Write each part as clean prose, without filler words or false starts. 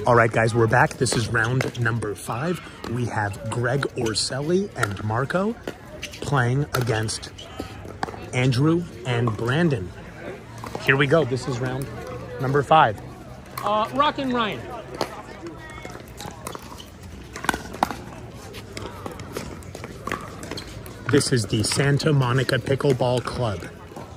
All right, guys, we're back. This is round number 5. We have Greg Orselli and Marco playing against Andrew and Brandon. Here we go. This is round number 5. Rock and Ryan. This is the Santa Monica Pickleball Club.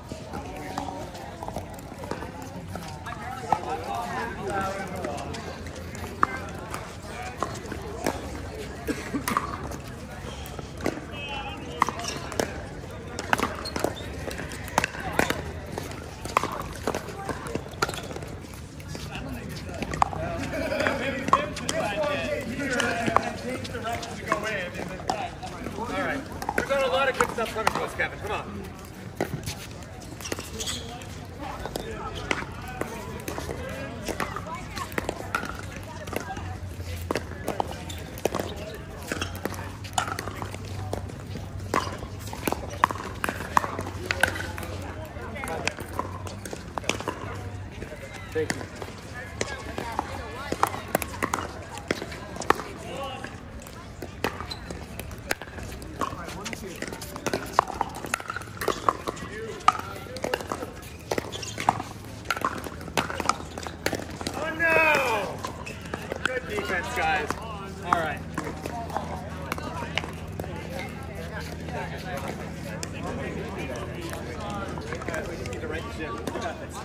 Coming to us, Kevin. Come on. Thank you. Defense, guys. All right. We just need to right the ship. We got this.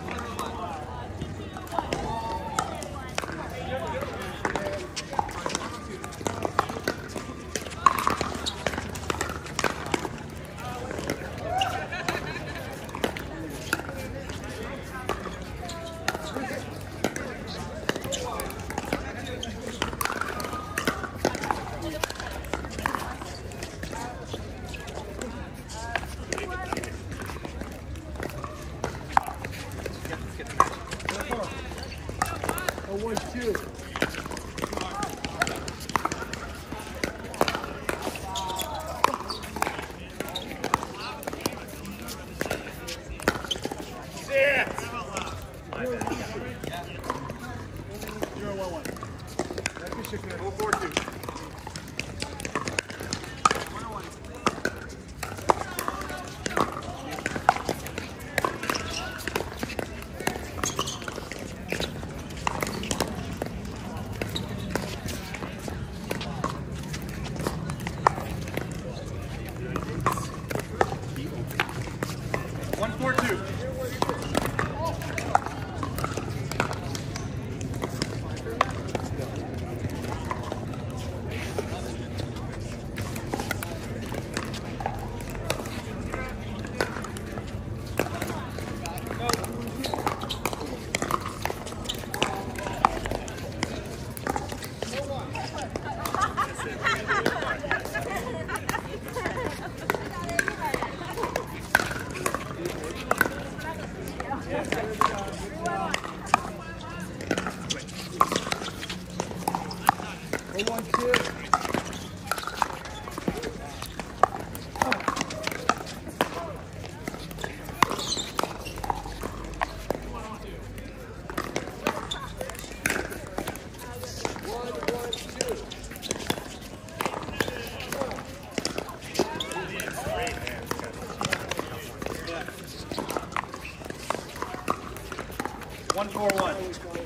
One, 4, 1. All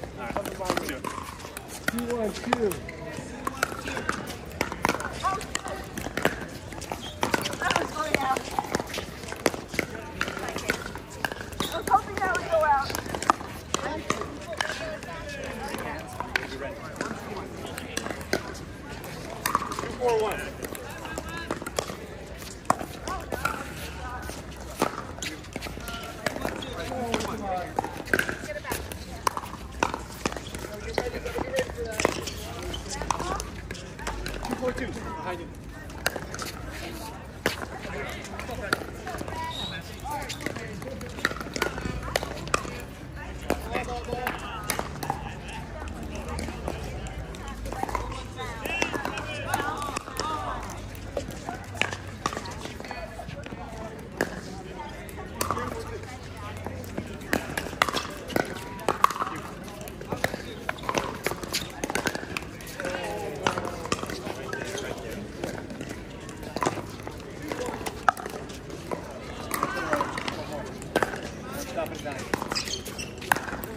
right. 2, 1, 2. That was going out. I was hoping that would go out. 2, 4, 1.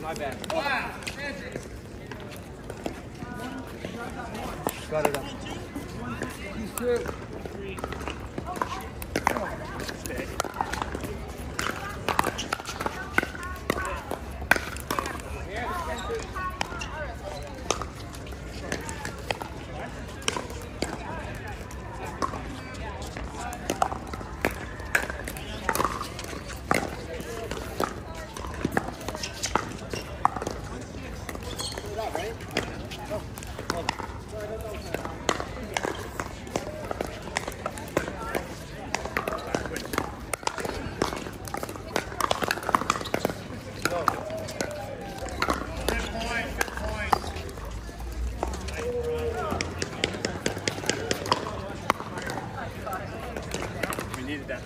My bad. Wow. Got it up. We needed that.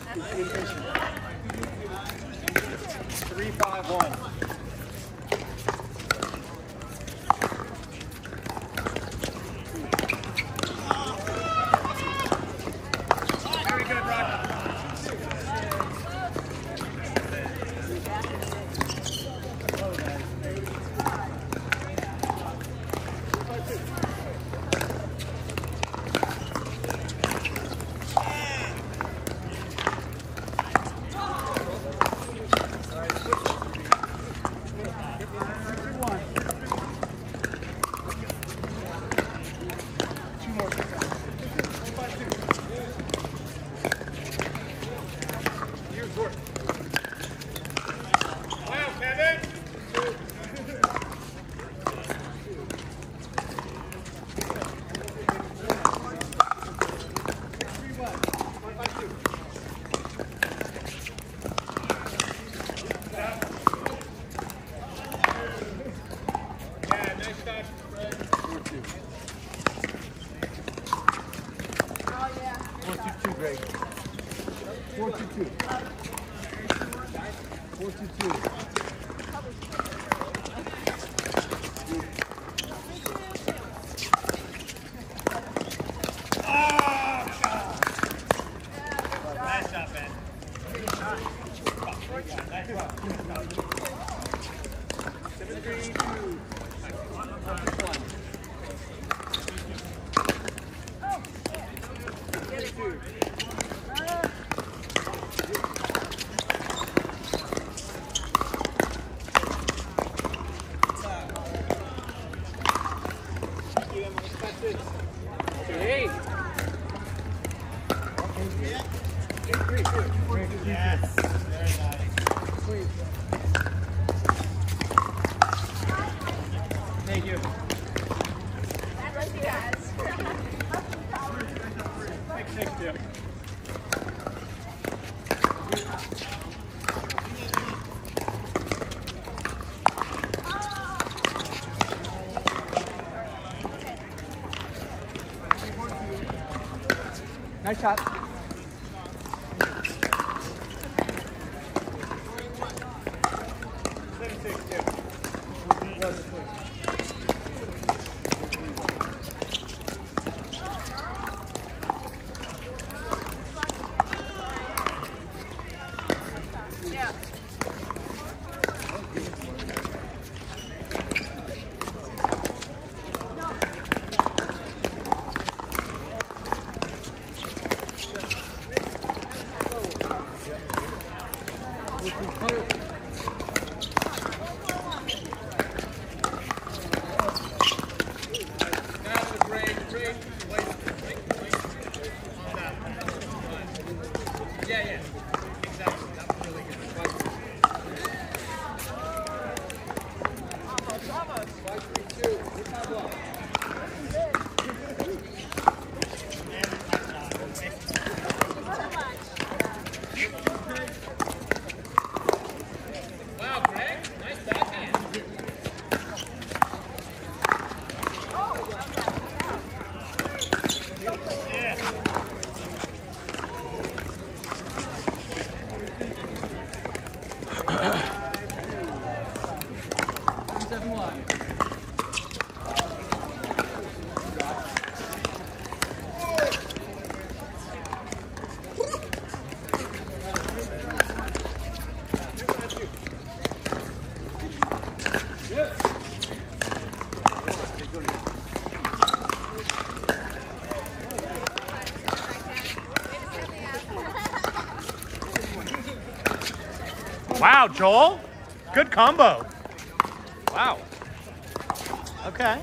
3-5-1. Very good, Rock. Wow, Kevin! Yeah, nice shot, Fred. 4-2-2, Greg. 4-2-2. 4-2-2. Nice shot, man. Nice shot. 7-3-2. Hey! Yes. Very nice. Thank you. Thank you guys. Thanks, Jim. Nice shot. Yeah. Now the break. Yeah. Exactly. That was really good. 5-3-2. Good time block. Wow, Greg. Nice backhand. Wow, Joel. Good combo. Wow. Okay.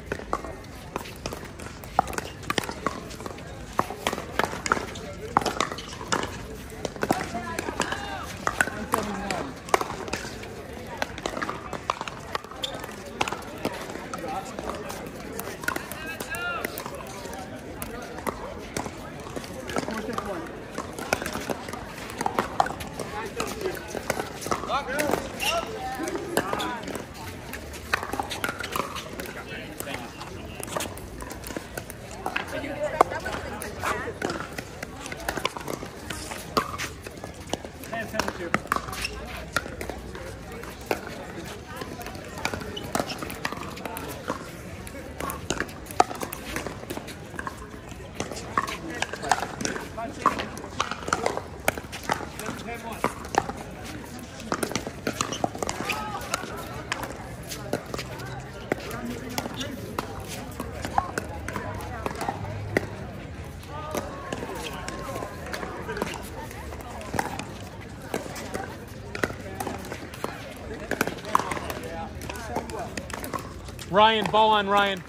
Ryan, ball on Ryan.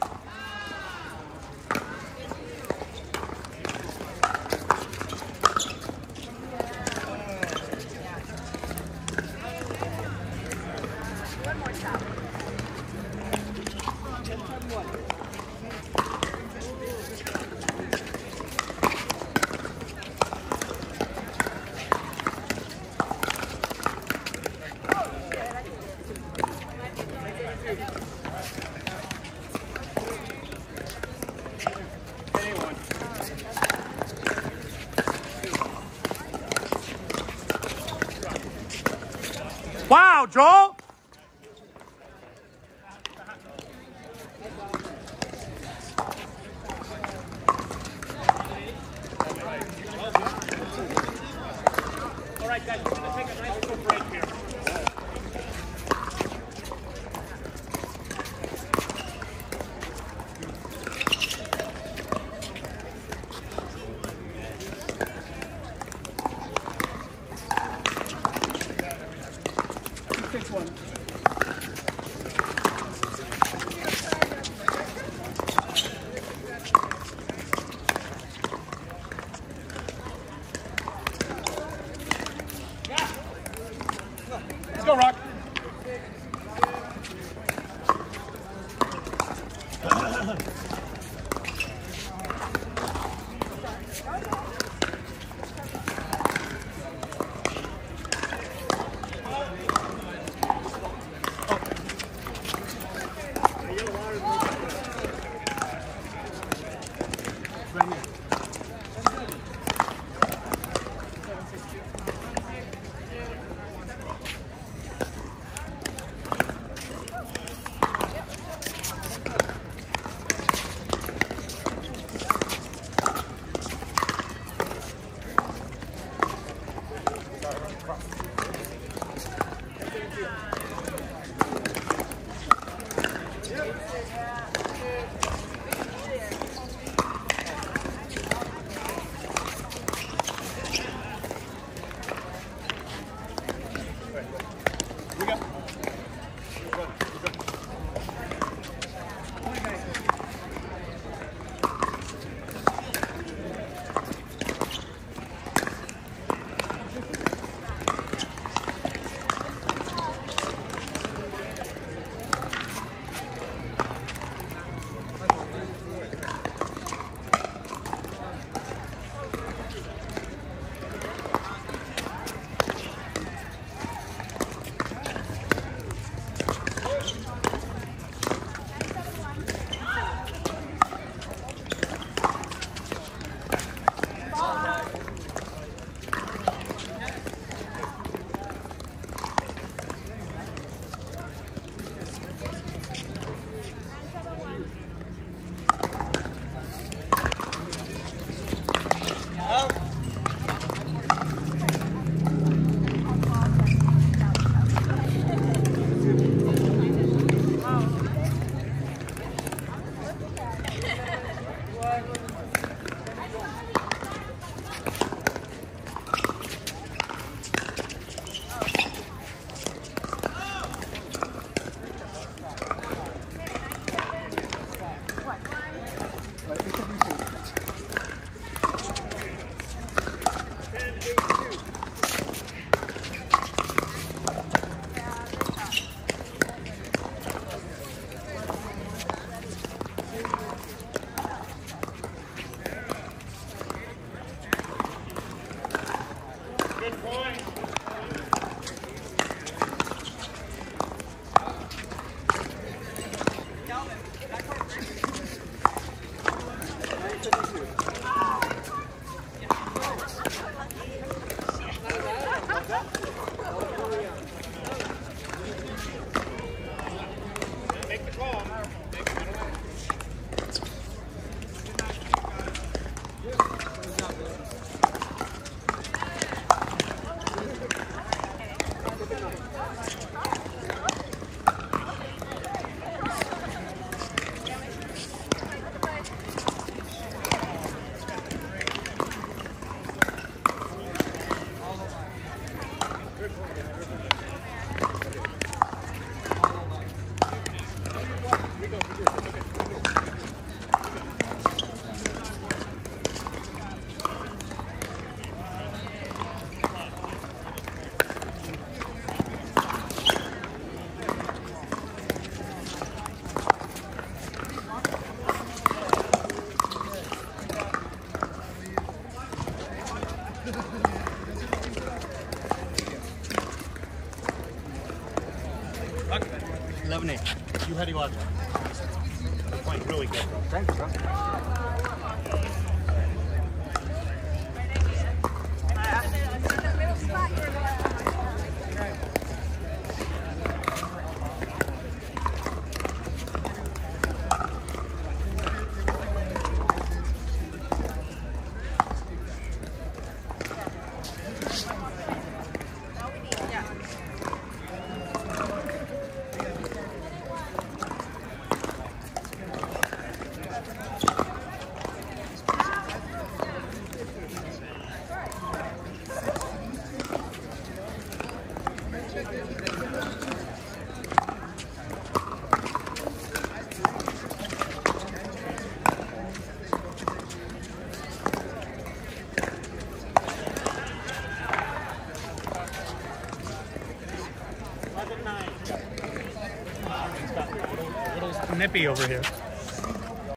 One more shot. Wow, Joel. All right, guys, we're going to take a nice little break here. Let's go, Rock. 11-8. You had 11. You're playing really good, bro. Thanks, bro. Nippy over here.